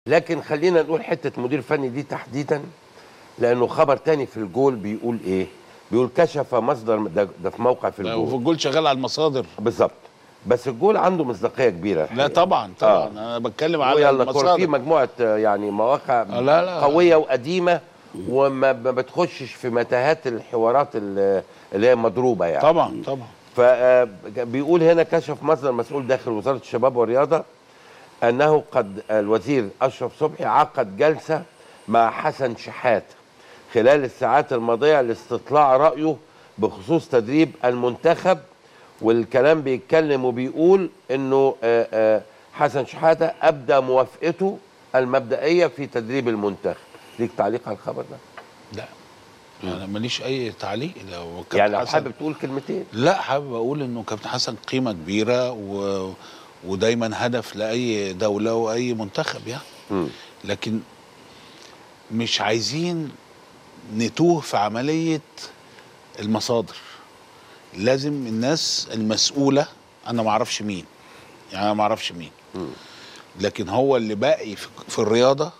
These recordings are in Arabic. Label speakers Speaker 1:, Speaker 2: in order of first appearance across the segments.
Speaker 1: لكن خلينا نقول حته مدير فني دي تحديدا، لانه خبر تاني في الجول بيقول ايه؟ بيقول كشف مصدر ده في موقع في الجول،
Speaker 2: وفي الجول شغال على المصادر
Speaker 1: بالظبط. بس الجول عنده مصداقيه كبيره
Speaker 2: لا طبعا انا بتكلم على المصادر.
Speaker 1: في مجموعه يعني مواقع
Speaker 2: لا
Speaker 1: قويه وقديمه وما بتخشش في متاهات الحوارات اللي هي مضروبه يعني.
Speaker 2: طبعا
Speaker 1: فبيقول هنا كشف مصدر مسؤول داخل وزاره الشباب والرياضه انه قد الوزير اشرف صبحي عقد جلسه مع حسن شحاته خلال الساعات الماضيه لاستطلاع رايه بخصوص تدريب المنتخب. والكلام بيتكلم وبيقول انه حسن شحاته ابدى موافقته المبدئيه في تدريب المنتخب. ليك تعليق على الخبر ده؟
Speaker 2: لا انا ماليش اي تعليق.
Speaker 1: يعني لو حابب تقول كلمتين.
Speaker 2: لا، حابب اقول انه كابتن حسن قيمه كبيره ودايما هدف لاي دوله واي منتخب يعني. لكن مش عايزين نتوه في عمليه المصادر. لازم الناس المسؤوله، انا ما اعرفش مين، يعني انا ما اعرفش مين، لكن هو اللي باقي في الرياضه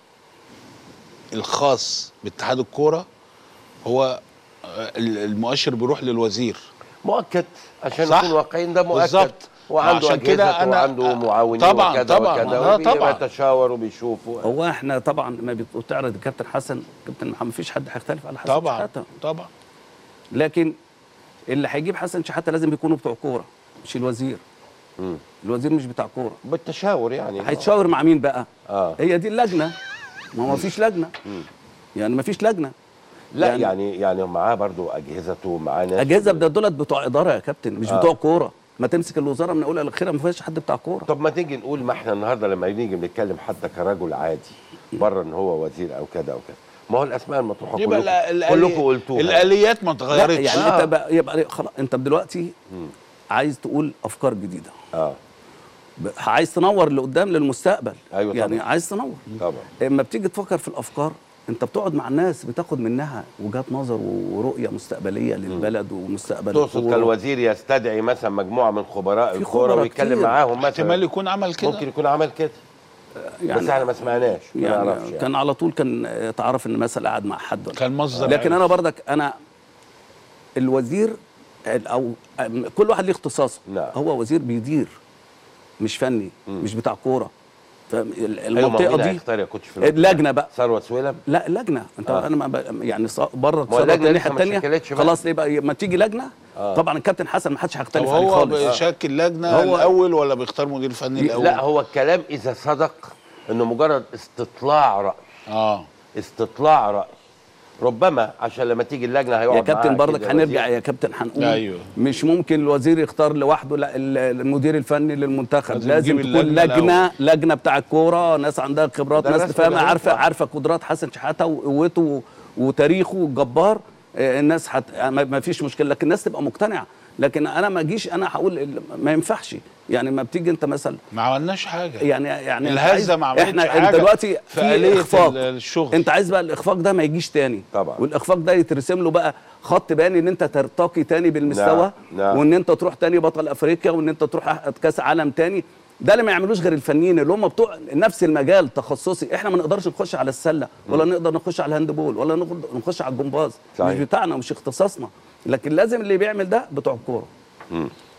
Speaker 2: الخاص باتحاد الكوره هو المؤشر بيروح للوزير.
Speaker 1: مؤكد عشان نكون واقعيين، ده مؤكد
Speaker 2: بالظبط.
Speaker 1: وعنده اجهزه وعنده معاونين
Speaker 2: طبعا
Speaker 1: وكذا
Speaker 2: طبعا
Speaker 1: وكذا بيتشاور وبيشوفوا.
Speaker 3: هو احنا طبعا ما بتعرض الكابتن حسن، كابتن محمد، ما فيش حد هيختلف على حسن شحاته
Speaker 2: طبعا.
Speaker 3: لكن اللي هيجيب حسن شحاته لازم يكونوا بتوع كوره مش الوزير. الوزير مش بتاع كوره،
Speaker 1: بالتشاور يعني.
Speaker 3: هيتشاور مع مين بقى؟ هي دي اللجنه. ما فيش لجنه. يعني ما فيش لجنه.
Speaker 1: لا يعني معاه برضو اجهزته ومعاه ناس.
Speaker 3: اجهزه دولت بتوع اداره يا كابتن، مش بتوع كوره. ما تمسك الوزاره من اولها لاخرها ما فيهاش حد بتاع كوره.
Speaker 1: طب ما تيجي نقول، ما احنا النهارده لما نيجي بنتكلم حتى كرجل عادي بره ان هو وزير او كذا او كذا، ما هو الاسماء المطروحه كلكم قلتوها.
Speaker 2: الاليات ما اتغيرتش.
Speaker 3: يعني انت يبقى خلاص انت دلوقتي عايز تقول افكار جديده. عايز تنور اللي قدام للمستقبل.
Speaker 1: ايوه
Speaker 3: يعني
Speaker 1: طبعا.
Speaker 3: عايز تنور
Speaker 1: طبعا.
Speaker 3: اما بتيجي تفكر في الافكار انت بتقعد مع الناس بتاخد منها وجهات نظر ورؤيه مستقبليه للبلد ومستقبل.
Speaker 1: تقصد كان الوزير يستدعي مثلا مجموعه من خبراء الكوره ويتكلم معاهم مثلا؟
Speaker 2: احتمال يكون عمل كده،
Speaker 1: ممكن يكون عمل كده يعني، بس احنا ما سمعناش.
Speaker 3: يعني كان على طول كان تعرف ان مثلا قاعد مع حد
Speaker 2: كان مصدر.
Speaker 3: لكن انا برضك الوزير او كل واحد ليه اختصاصه. هو وزير بيدير مش فني، مش بتاع كوره. المنطقه دي اللجنه بقى
Speaker 1: ثروه سويلم.
Speaker 3: لا لجنه انت انا يعني بره الناحيه الثانيه خلاص. ليه بقى ما تيجي لجنه؟ طبعا الكابتن حسن ما حدش هيختلف عليه خالص.
Speaker 2: هو بيشكل لجنه الاول ولا بيختار مدير فني الاول؟
Speaker 1: لا، هو الكلام اذا صدق انه مجرد استطلاع راي. استطلاع راي ربما عشان لما تيجي اللجنه هيقعد
Speaker 3: يا كابتن برضك هنرجع يا كابتن هنقول
Speaker 2: أيوه.
Speaker 3: مش ممكن الوزير يختار لوحده. لا، المدير الفني للمنتخب لازم تكون لجنه بتاع الكوره، ناس عندها خبرات، ناس فاهمه عارفه قدرات حسن شحاته وقوته وتاريخه الجبار. الناس ما فيش مشكله، لكن الناس تبقى مقتنعه. لكن انا ما اجيش انا هقول ما ينفعش. يعني ما بتيجي انت مثلا
Speaker 2: ما عملناش حاجه.
Speaker 3: يعني
Speaker 2: الهزه ما عملتش حاجه.
Speaker 3: احنا دلوقتي في اخفاق
Speaker 2: الشغل.
Speaker 3: انت عايز بقى الاخفاق ده ما يجيش تاني
Speaker 1: طبعا.
Speaker 3: والاخفاق ده يترسم له بقى خط بياني ان انت ترتقي تاني بالمستوى. وان انت تروح تاني بطل افريقيا وان انت تروح كاس عالم تاني. ده اللي ما يعملوش غير الفنيين اللي هم بتوع نفس المجال تخصصي. احنا ما نقدرش نخش على السله ولا نقدر نخش على الهاندبول ولا نقدر نخش على الجمباز. مش بتاعنا ومش اختصاصنا. لكن لازم اللي بيعمل ده بتوع الكوره.